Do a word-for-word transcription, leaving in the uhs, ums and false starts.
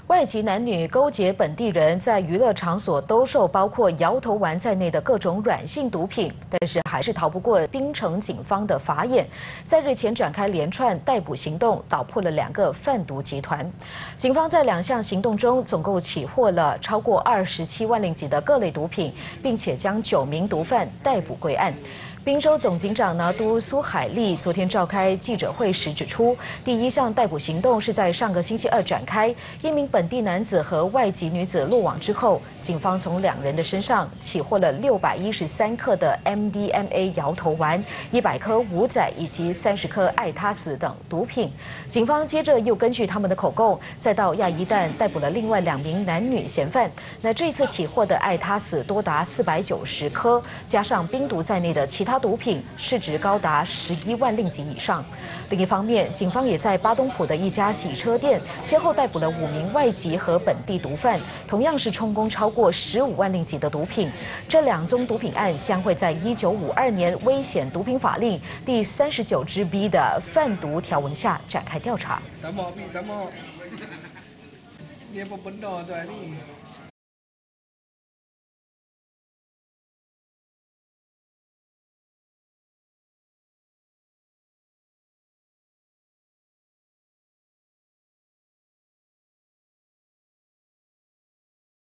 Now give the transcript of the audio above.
外籍男女勾结本地人，在娱乐场所兜售包括摇头丸在内的各种软性毒品，但是还是逃不过槟城警方的法眼。在日前展开连串逮捕行动，捣破了两个贩毒集团。警方在两项行动中，总共起获了超过二十七万令吉的各类毒品，并且将九名毒贩逮捕归案。 宾州总警长拿督苏海利昨天召开记者会时指出，第一项逮捕行动是在上个星期二展开，一名本地男子和外籍女子落网之后，警方从两人的身上起获了六百一十三克的 M D M A 摇头丸、一百颗五仔以及三十颗艾他死等毒品。警方接着又根据他们的口供，再到亚一旦逮捕了另外两名男女嫌犯。那这次起获的艾他死多达四百九十颗，加上冰毒在内的其他 毒品市值高达十一万令吉以上。另一方面，警方也在巴东浦的一家洗车店，先后逮捕了五名外籍和本地毒贩，同样是充公超过十五万令吉的毒品。这两宗毒品案将会在一九五二年危险毒品法令第三十九支 B 的贩毒条文下展开调查。